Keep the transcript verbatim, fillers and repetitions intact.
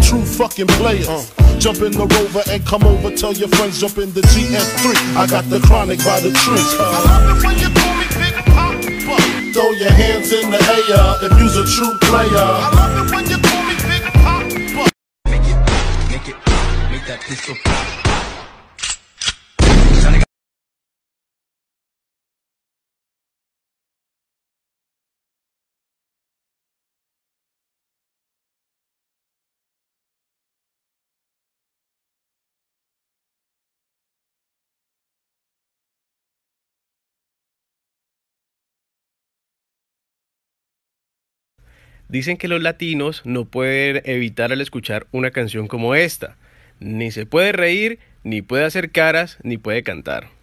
true fucking players. Uh. Jump in the Rover and come over. Tell your friends jump in the G S three. I got the chronic by the tree. Uh. I love it when you call me Big Papa. Throw your hands in the air if you's a true player. I love it when you call me Big Papa. Make it, make it, make that pistol pop. Dicen que los latinos no pueden evitar al escuchar una canción como esta. Ni se puede reír, ni puede hacer caras, ni puede cantar.